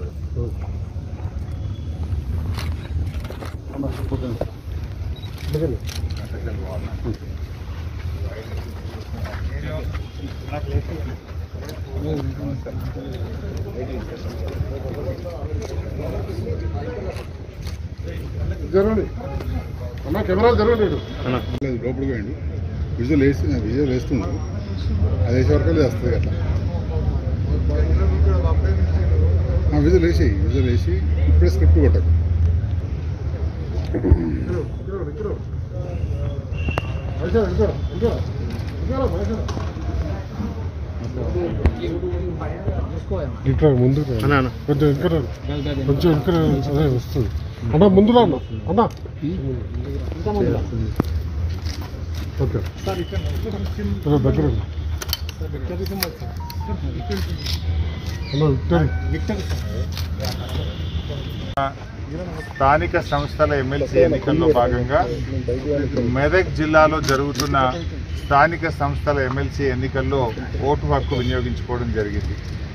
జరగండి అన్న, కెమెరా జరగండి. లోపలికి పోయండి. విజువల్ వేస్తున్నారు. అది వేసే వరకు వస్తుంది అట్లా. విజువల్ వేసి ఇప్పుడే స్క్రిప్ట్ కొట్టకు. ఇట్లా ముందు కొంచెం ఇంకా అదే వస్తుంది అన్నా. ముందులో అన్న అన్నా ఓకే దగ్గర స్థానిక సంస్థల ఎమ్మెల్సీ ఎన్నికల్లో భాగంగా మెదక్ జిల్లాలో జరుగుతున్న స్థానిక సంస్థల ఎమ్మెల్సీ ఎన్నికల్లో ఓటు హక్కు వినియోగించుకోవడం జరిగింది.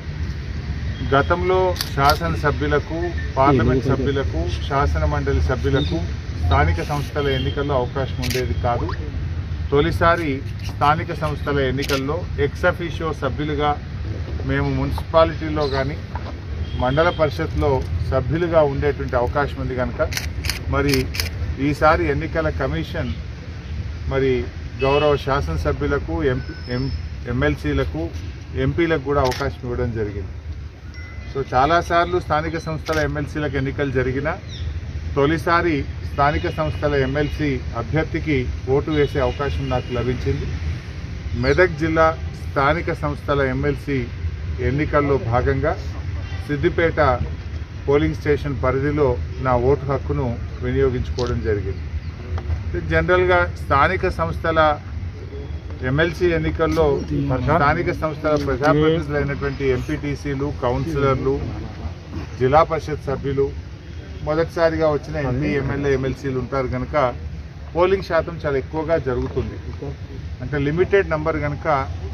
గతంలో శాసనసభ్యులకు, పార్లమెంట్ సభ్యులకు, శాసన మండలి సభ్యులకు స్థానిక సంస్థల ఎన్నికల్లో అవకాశం ఉండేది కాదు. తొలిసారి స్థానిక సంస్థల ఎన్నికల్లో ఎక్స్ అఫీషియో సభ్యులుగా మేము మున్సిపాలిటీలో కానీ మండల పరిషత్లో సభ్యులుగా ఉండేటువంటి అవకాశం ఉంది కనుక మరి ఈసారి ఎన్నికల కమిషన్ మరి గౌరవ శాసనసభ్యులకు, ఎమ్మెల్సీలకు, ఎంపీలకు కూడా అవకాశం ఇవ్వడం జరిగింది. సో చాలాసార్లు స్థానిక సంస్థల ఎమ్మెల్సీలకు ఎన్నికలు జరిగినా తొలిసారి స్థానిక సంస్థల ఎమ్మెల్సీ అభ్యర్థికి ఓటు వేసే అవకాశం నాకు లభించింది. మెదక్ జిల్లా స్థానిక సంస్థల ఎమ్మెల్సీ ఎన్నికల్లో భాగంగా సిద్దిపేట పోలింగ్ స్టేషన్ పరిధిలో నా ఓటు హక్కును వినియోగించుకోవడం జరిగింది. జనరల్గా స్థానిక సంస్థల ఎమ్మెల్సీ ఎన్నికల్లో స్థానిక సంస్థల ప్రజాప్రతినిధులైనటువంటి ఎంపీటీసీలు, కౌన్సిలర్లు, జిల్లా పరిషత్ సభ్యులు, మొదటిసారిగా వచ్చిన ఎంపీ, ఎమ్మెల్యే, ఎమ్మెల్సీలు ఉంటారు కనుక పోలింగ్ శాతం చాలా ఎక్కువగా జరుగుతుంది. అంటే లిమిటెడ్ నంబర్ కనుక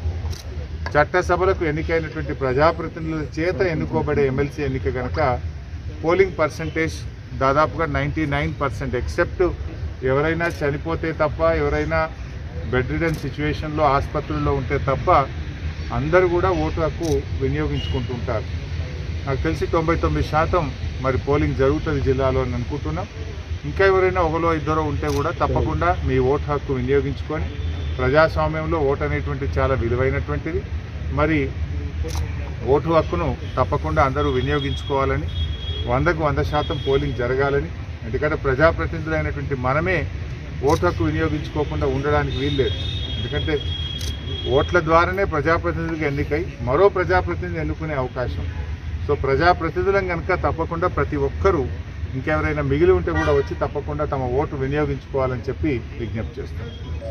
చట్టసభలకు ఎన్నికైనటువంటి ప్రజాప్రతినిధుల చేత ఎన్నుకోబడే ఎమ్మెల్సీ ఎన్నిక కనుక పోలింగ్ పర్సంటేజ్ దాదాపుగా 99%, ఎక్సెప్ట్ ఎవరైనా చనిపోతే తప్ప, ఎవరైనా బెడ్ రిడన్ సిచ్యువేషన్లో ఆసుపత్రుల్లో ఉంటే తప్ప అందరూ కూడా ఓటు హక్కు వినియోగించుకుంటుంటారు. నాకు తెలిసి 99% మరి పోలింగ్ జరుగుతుంది జిల్లాలో అని అనుకుంటున్నాం. ఇంకా ఎవరైనా ఒకరో ఇద్దరో ఉంటే కూడా తప్పకుండా మీ ఓటు హక్కు వినియోగించుకొని, ప్రజాస్వామ్యంలో ఓటు అనేటువంటి చాలా విలువైనటువంటిది. మరి ఓటు హక్కును తప్పకుండా అందరూ వినియోగించుకోవాలని, 100కు 100% పోలింగ్ జరగాలని. ఎందుకంటే ప్రజాప్రతినిధులైనటువంటి మనమే ఓటు హక్కు వినియోగించుకోకుండా ఉండడానికి వీల్లేదు. ఎందుకంటే ఓట్ల ద్వారానే ప్రజాప్రతినిధులుగా ఎన్నికై మరో ప్రజాప్రతినిధి ఎన్నుకునే అవకాశం. సో ప్రజాప్రతినిధులం కనుక తప్పకుండా ప్రతి ఒక్కరూ ఇంకెవరైనా మిగిలి ఉంటే కూడా వచ్చి తప్పకుండా తమ ఓటు వినియోగించుకోవాలని చెప్పి విజ్ఞప్తి చేస్తాం.